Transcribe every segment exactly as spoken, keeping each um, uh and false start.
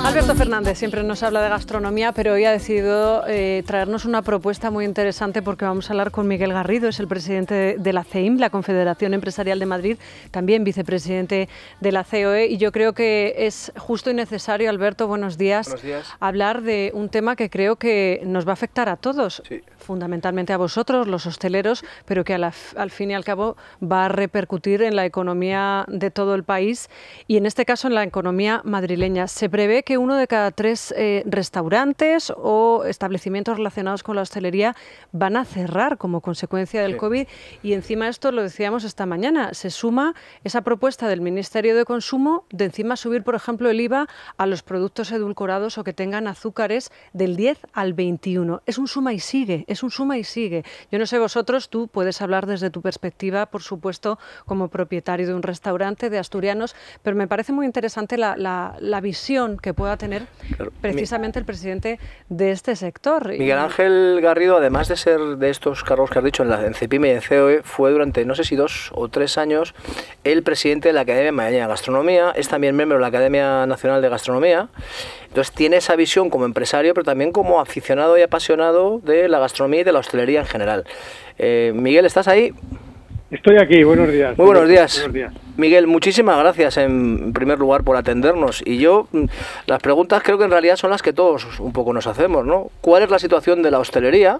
Alberto Fernández siempre nos habla de gastronomía, pero hoy ha decidido eh, traernos una propuesta muy interesante porque vamos a hablar con Miguel Garrido, es el presidente de la C E I M, la Confederación Empresarial de Madrid, también vicepresidente de la C O E, y yo creo que es justo y necesario, Alberto, buenos días, buenos días. hablar de un tema que creo que nos va a afectar a todos, sí. fundamentalmente a vosotros, los hosteleros, pero que a la, al fin y al cabo va a repercutir en la economía de todo el país y en este caso en la economía madrileña. Se prevé que uno de cada tres eh, restaurantes o establecimientos relacionados con la hostelería van a cerrar como consecuencia del sí. COVID, y encima esto lo decíamos esta mañana, se suma esa propuesta del Ministerio de Consumo de encima subir, por ejemplo, el I V A a los productos edulcorados o que tengan azúcares del diez al veintiuno. Es un suma y sigue, es un suma y sigue. Yo no sé vosotros, tú puedes hablar desde tu perspectiva, por supuesto, como propietario de un restaurante de asturianos, pero me parece muy interesante la, la, la visión que pueda tener claro. precisamente Mi... el presidente de este sector. Miguel Ángel Garrido, además de ser de estos cargos que has dicho en, la, en CEPIME y en C O E, fue durante no sé si dos o tres años el presidente de la Academia Madrileña de Gastronomía, es también miembro de la Academia Nacional de Gastronomía, entonces tiene esa visión como empresario, pero también como aficionado y apasionado de la gastronomía y de la hostelería en general. Eh, Miguel, ¿estás ahí? Estoy aquí, buenos días. Muy buenos días. buenos días. Miguel, muchísimas gracias en primer lugar por atendernos. Y yo, las preguntas creo que en realidad son las que todos un poco nos hacemos, ¿no? ¿Cuál es la situación de la hostelería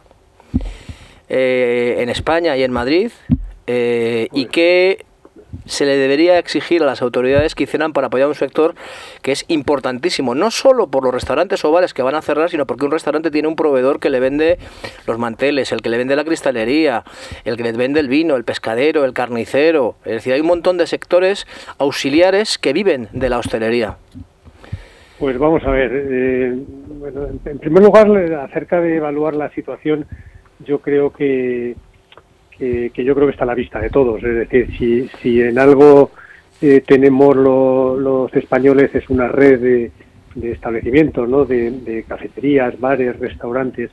eh, en España y en Madrid? Eh, pues. ¿Y qué se le debería exigir a las autoridades que hicieran para apoyar un sector que es importantísimo, no solo por los restaurantes o bares que van a cerrar, sino porque un restaurante tiene un proveedor que le vende los manteles, el que le vende la cristalería, el que le vende el vino, el pescadero, el carnicero? Es decir, hay un montón de sectores auxiliares que viven de la hostelería. Pues vamos a ver, eh, bueno, en primer lugar, acerca de evaluar la situación, yo creo que Que, que yo creo que está a la vista de todos. Es decir, si, si en algo eh, tenemos lo, los españoles es una red de, de establecimientos, ¿no? de, de cafeterías, bares, restaurantes,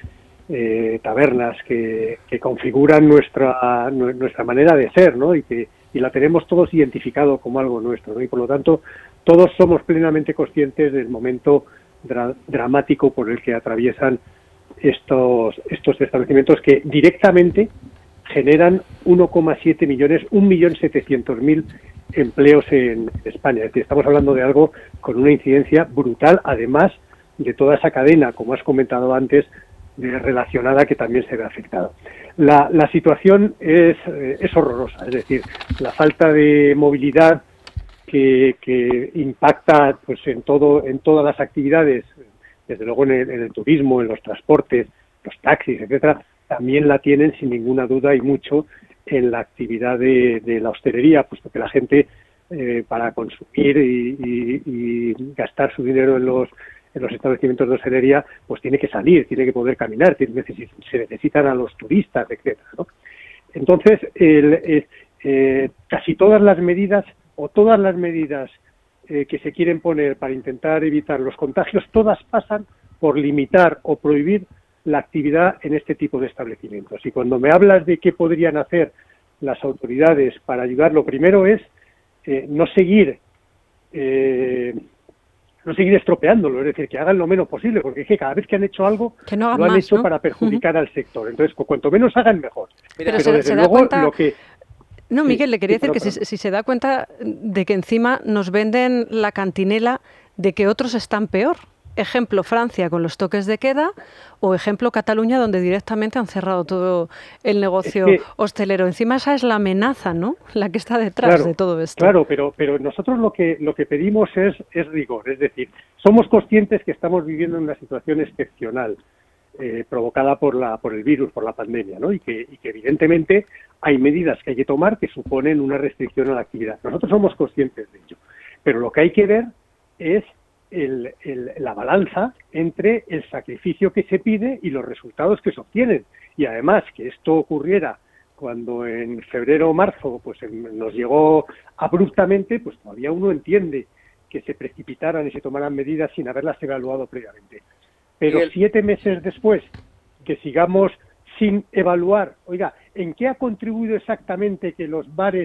eh, tabernas que, que configuran nuestra nuestra manera de ser, ¿no? y que y la tenemos todos identificado como algo nuestro, ¿no? Y por lo tanto todos somos plenamente conscientes del momento dra dramático por el que atraviesan estos estos establecimientos que directamente generan uno coma siete millones, un millón setecientos mil empleos en España. Es decir, estamos hablando de algo con una incidencia brutal, además de toda esa cadena, como has comentado antes, de relacionada que también se ve afectada. La, la situación es, eh, es horrorosa, es decir, la falta de movilidad que, que impacta pues en todo en todas las actividades, desde luego en el, en el turismo, en los transportes, los taxis, etcétera, también la tienen sin ninguna duda y mucho en la actividad de, de la hostelería, puesto que la gente eh, para consumir y, y, y gastar su dinero en los en los establecimientos de hostelería, pues tiene que salir, tiene que poder caminar, tiene, se necesitan a los turistas, etcétera, ¿no? Entonces, el, eh, eh, casi todas las medidas o todas las medidas eh, que se quieren poner para intentar evitar los contagios, todas pasan por limitar o prohibir la actividad en este tipo de establecimientos. Y cuando me hablas de qué podrían hacer las autoridades para ayudar, lo primero es eh, no seguir eh, no seguir estropeándolo, es decir, que hagan lo menos posible, porque es que cada vez que han hecho algo, que no lo han más, hecho ¿no? para perjudicar uh-huh. al sector. Entonces, cuanto menos hagan, mejor. Pero, Pero se, desde se luego, da cuenta... lo que... No, Miguel, le quería sí, decir que si, si se da cuenta de que encima nos venden la cantinela de que otros están peor. Ejemplo, Francia con los toques de queda, o ejemplo, Cataluña, donde directamente han cerrado todo el negocio es que, hostelero. Encima esa es la amenaza, ¿no?, la que está detrás claro, de todo esto. Claro, pero pero nosotros lo que lo que pedimos es, es rigor. Es decir, somos conscientes que estamos viviendo una situación excepcional eh, provocada por la por el virus, por la pandemia, ¿no? Y que, y que evidentemente hay medidas que hay que tomar que suponen una restricción a la actividad. Nosotros somos conscientes de ello. Pero lo que hay que ver es El, el, la balanza entre el sacrificio que se pide y los resultados que se obtienen. Y además que esto ocurriera cuando en febrero o marzo pues nos llegó abruptamente, pues todavía uno entiende que se precipitaran y se tomaran medidas sin haberlas evaluado previamente. Pero el... siete meses después, que sigamos sin evaluar, oiga, ¿en qué ha contribuido exactamente que los bares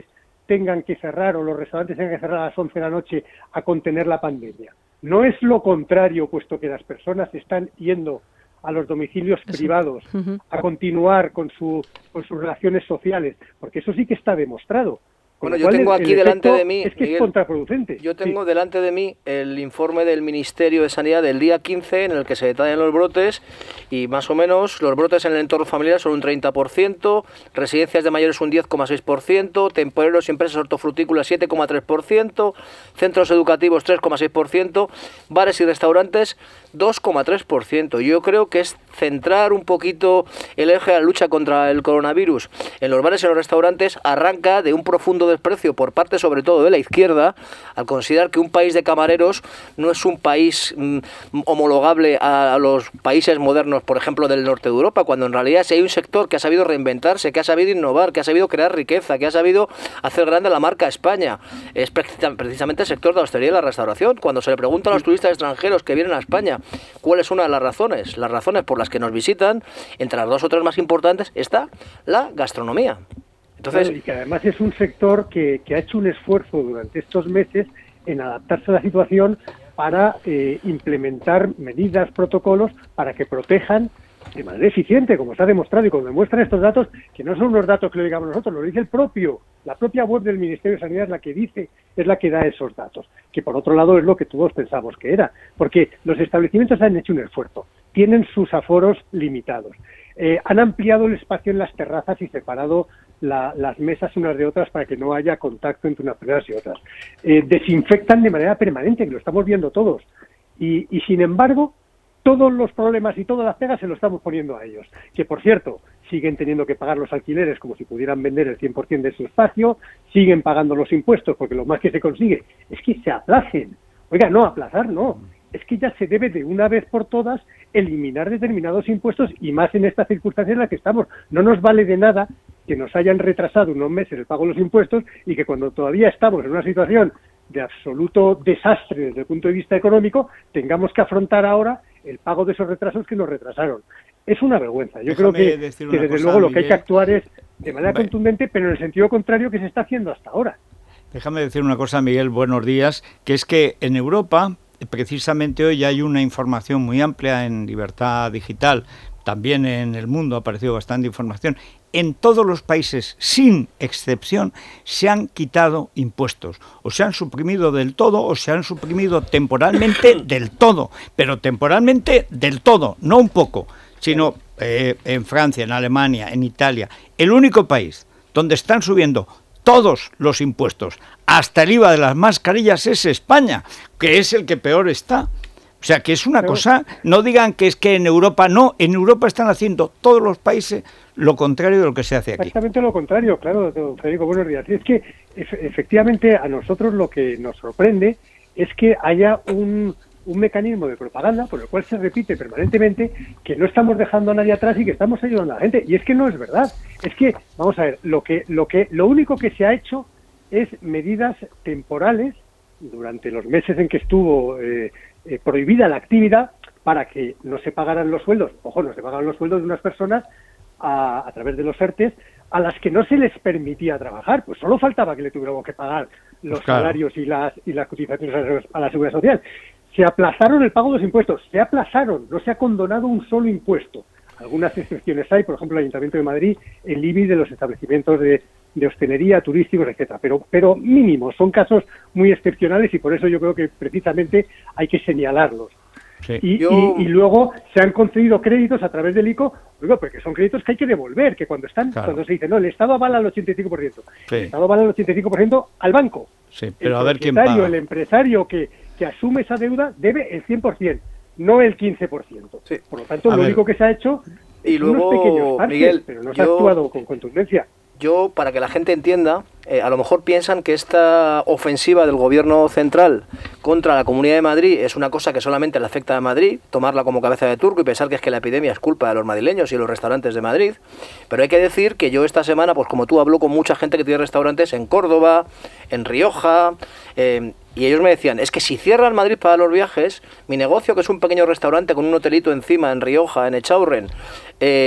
tengan que cerrar o los restaurantes tengan que cerrar a las once de la noche a contener la pandemia. No es lo contrario, puesto que las personas están yendo a los domicilios privados a continuar con, su, con sus relaciones sociales, porque eso sí que está demostrado. Bueno, yo tengo aquí delante de mí, es que Miguel, es contraproducente. Yo tengo sí. delante de mí el informe del Ministerio de Sanidad del día quince, en el que se detallan los brotes, y más o menos los brotes en el entorno familiar son un treinta por ciento, residencias de mayores un diez coma seis por ciento, temporeros y empresas hortofrutícolas siete coma tres por ciento, centros educativos tres coma seis por ciento, bares y restaurantes dos coma tres por ciento. Yo creo que es centrar un poquito el eje de la lucha contra el coronavirus en los bares y en los restaurantes arranca de un profundo desprecio por parte sobre todo de la izquierda, al considerar que un país de camareros no es un país mm, homologable a, a los países modernos, por ejemplo, del norte de Europa, cuando en realidad si hay un sector que ha sabido reinventarse, que ha sabido innovar, que ha sabido crear riqueza, que ha sabido hacer grande la marca España, es precisamente el sector de la hostelería y la restauración. Cuando se le pregunta a los turistas extranjeros que vienen a España cuál es una de las razones, las razones por las que nos visitan, entre las dos o tres más importantes está la gastronomía. Entonces, claro, y que además es un sector que, que ha hecho un esfuerzo durante estos meses en adaptarse a la situación para eh, implementar medidas, protocolos para que protejan de manera eficiente, como se ha demostrado y como demuestran estos datos, que no son unos datos que lo digamos nosotros, lo dice el propio, la propia web del Ministerio de Sanidad es la que dice, es la que da esos datos, que por otro lado es lo que todos pensamos que era, porque los establecimientos han hecho un esfuerzo, tienen sus aforos limitados, eh, han ampliado el espacio en las terrazas y separado la, las mesas unas de otras para que no haya contacto entre unas personas y otras, eh, desinfectan de manera permanente, que lo estamos viendo todos, y, y sin embargo, todos los problemas y todas las pegas se lo estamos poniendo a ellos, que por cierto, siguen teniendo que pagar los alquileres como si pudieran vender el cien por ciento de su espacio, siguen pagando los impuestos porque lo más que se consigue es que se aplacen. Oiga, no, aplazar no, es que ya se debe de una vez por todas eliminar determinados impuestos y más en esta circunstancia en la que estamos. No nos vale de nada que nos hayan retrasado unos meses el pago de los impuestos y que cuando todavía estamos en una situación de absoluto desastre desde el punto de vista económico, tengamos que afrontar ahora el pago de esos retrasos que nos retrasaron. Es una vergüenza. Yo Déjame creo que, que desde cosa, luego lo Miguel, que hay que actuar es de manera Vale. contundente, pero en el sentido contrario que se está haciendo hasta ahora. Déjame decir una cosa, Miguel, buenos días, que es que en Europa, precisamente hoy hay una información muy amplia en Libertad Digital, también en El Mundo ha aparecido bastante información. En todos los países, sin excepción, se han quitado impuestos, o se han suprimido del todo, o se han suprimido temporalmente del todo, pero temporalmente del todo, no un poco, sino eh, en Francia, en Alemania, en Italia. El único país donde están subiendo todos los impuestos, hasta el I V A de las mascarillas, es España, que es el que peor está. O sea, que es una Pero, cosa, no digan que es que en Europa no, en Europa están haciendo todos los países lo contrario de lo que se hace aquí. Exactamente lo contrario, claro, don Federico, buenos días. Es que efectivamente a nosotros lo que nos sorprende es que haya un, un mecanismo de propaganda por el cual se repite permanentemente que no estamos dejando a nadie atrás y que estamos ayudando a la gente. Y es que no es verdad. Es que, vamos a ver, lo que, lo que, lo único que se ha hecho es medidas temporales durante los meses en que estuvo eh, eh, prohibida la actividad para que no se pagaran los sueldos, ojo, no se pagaran los sueldos de unas personas a, a través de los ERTES a las que no se les permitía trabajar, pues solo faltaba que le tuviéramos que pagar los Claro. salarios y las y las cotizaciones a la Seguridad Social. Se aplazaron el pago de los impuestos, se aplazaron, no se ha condonado un solo impuesto. Algunas excepciones hay, por ejemplo, el Ayuntamiento de Madrid, el I B I de los establecimientos de, de hostelería, turísticos, etcétera, pero, pero mínimos, son casos muy excepcionales y por eso yo creo que precisamente hay que señalarlos. Sí. Y, Yo- y, y luego se han concedido créditos a través del I C O, digo, porque son créditos que hay que devolver, que cuando están, Claro. cuando se dice, no, el Estado avala el ochenta y cinco por ciento, Sí. el Estado avala el ochenta y cinco por ciento al banco. Sí, pero el a ver quién propietario, paga. el empresario que, que asume esa deuda debe el cien por ciento, no el quince por ciento. Sí. Por lo tanto, A lo ver. único que se ha hecho Y es luego, unos pequeños parches, Miguel, pero no se ha yo- actuado con contundencia. Yo, para que la gente entienda, eh, a lo mejor piensan que esta ofensiva del gobierno central contra la Comunidad de Madrid es una cosa que solamente le afecta a Madrid, tomarla como cabeza de turco y pensar que es que la epidemia es culpa de los madrileños y los restaurantes de Madrid. Pero hay que decir que yo esta semana, pues como tú, hablo con mucha gente que tiene restaurantes en Córdoba, en Rioja, eh, y ellos me decían, es que si cierran Madrid para los viajes, mi negocio, que es un pequeño restaurante con un hotelito encima en Rioja, en Echaurren, eh,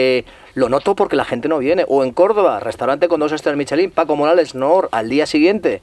lo noto porque la gente no viene. O en Córdoba, restaurante con dos estrellas Michelin, Paco Morales, Nor, al día siguiente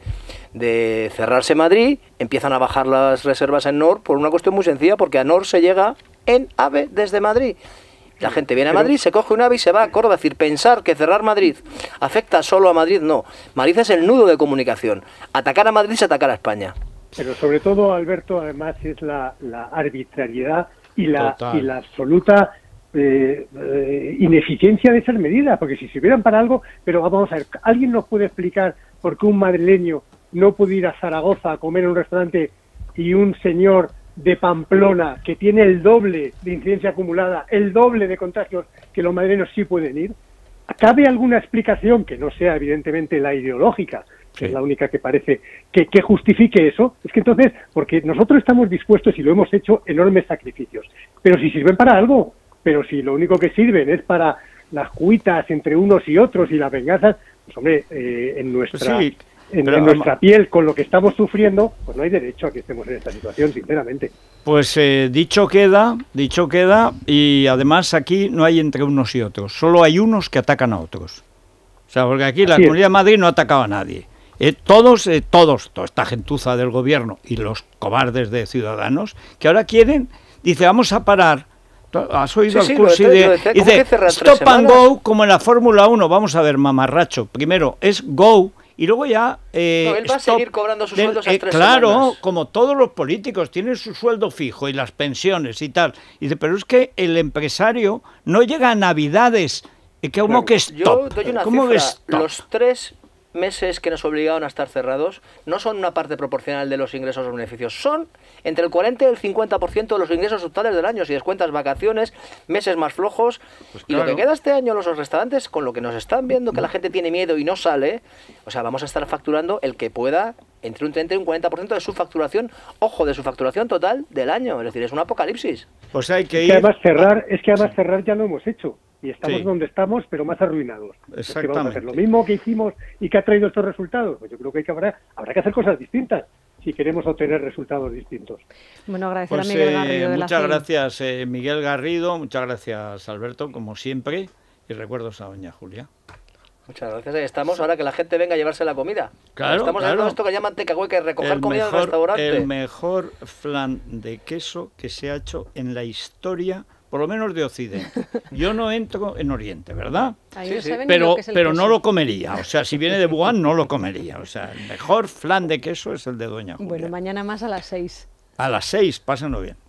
de cerrarse Madrid, empiezan a bajar las reservas en Nor por una cuestión muy sencilla, porque a Nor se llega en AVE desde Madrid. La gente viene a Madrid, se coge un AVE y se va a Córdoba. Es decir, pensar que cerrar Madrid afecta solo a Madrid, no. Madrid es el nudo de comunicación. Atacar a Madrid es atacar a España. Pero sobre todo, Alberto, además es la, la arbitrariedad y la, y la absoluta eh, eh, ineficiencia de esas medidas. Porque si sirvieran para algo, pero vamos a ver, ¿alguien nos puede explicar por qué un madrileño no puede ir a Zaragoza a comer en un restaurante y un señor de Pamplona, que tiene el doble de incidencia acumulada, el doble de contagios, que los madrileños sí pueden ir? ¿Cabe alguna explicación que no sea evidentemente la ideológica, que sí. es la única que parece que, que justifique eso? Es que entonces, porque nosotros estamos dispuestos y lo hemos hecho enormes sacrificios, pero si sirven para algo, pero si lo único que sirven es para las cuitas entre unos y otros y las venganzas, pues hombre, eh, en nuestra... Sí. En, en nuestra piel, con lo que estamos sufriendo, pues no hay derecho a que estemos en esta situación, sinceramente. Pues eh, dicho queda, dicho queda, y además aquí no hay entre unos y otros, solo hay unos que atacan a otros. O sea, porque aquí la Así Comunidad es. de Madrid no ha atacado a nadie. Eh, todos, eh, todos, toda esta gentuza del gobierno y los cobardes de Ciudadanos, que ahora quieren, dice, vamos a parar. ¿Has oído sí, el sí, curso? lo De, decía, dice, stop and semanas? go, como en la Fórmula uno. Vamos a ver, mamarracho. Primero es go, y luego ya... Eh, no, él va stop, a seguir cobrando sus del, sueldos a eh, tres Claro, semanas. como todos los políticos, tienen su sueldo fijo y las pensiones y tal. Y dice, pero es que el empresario no llega a Navidades. ¿Cómo Claro, que stop? Yo doy una ¿Cómo cifra. que stop? Los tres meses que nos obligaron a estar cerrados no son una parte proporcional de los ingresos o beneficios, son entre el cuarenta y el cincuenta por ciento de los ingresos totales del año, si descuentas vacaciones, meses más flojos, Pues y claro. lo que queda este año los restaurantes, con lo que nos están viendo que la gente tiene miedo y no sale, o sea, vamos a estar facturando el que pueda entre un treinta y un cuarenta por ciento de su facturación, ojo, de su facturación total del año, es decir, es un apocalipsis. Pues hay que Es ir... que además cerrar, es que además cerrar ya lo hemos hecho. Y estamos Sí. donde estamos, pero más arruinados. Es que vamos a hacer Exactamente. lo mismo que hicimos y que ha traído estos resultados. Pues yo creo que, hay que habrá, habrá que hacer cosas distintas si queremos obtener resultados distintos. Bueno, agradecer Pues, a Miguel eh, Garrido de la muchas C I. gracias, eh, Miguel Garrido, muchas gracias, Alberto, como siempre, y recuerdos a doña Julia. Muchas gracias, ahí estamos, ahora que la gente venga a llevarse la comida. Claro, Estamos claro. haciendo esto que llaman takeaway, que es recoger El comida del mejor, restaurante. el mejor flan de queso que se ha hecho en la historia, por lo menos de Occidente. Yo no entro en Oriente, ¿verdad? Ahí Sí, no sí. saben ni Pero, lo que es el pero queso. no lo comería. O sea, si viene de Wuhan, no lo comería. O sea, el mejor flan de queso es el de doña Julia. Bueno, mañana más a las seis. A las seis, pásenlo bien.